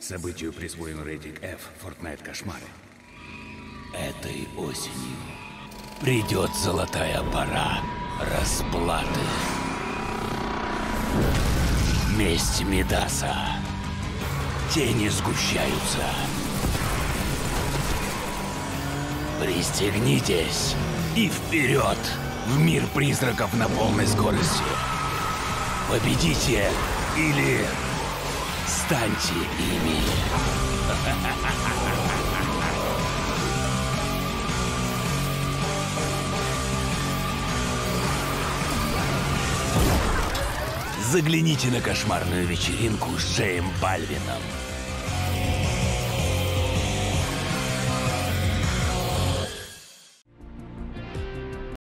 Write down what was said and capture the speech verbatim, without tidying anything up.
Событию присвоен рейтинг F Fortnite кошмары. Этой осенью придет золотая пора расплаты. Месть Мидаса. Тени сгущаются. Пристегнитесь и вперед в мир призраков на полной скорости. Победите или станьте ими. Загляните на кошмарную вечеринку с Джеем Бальвином.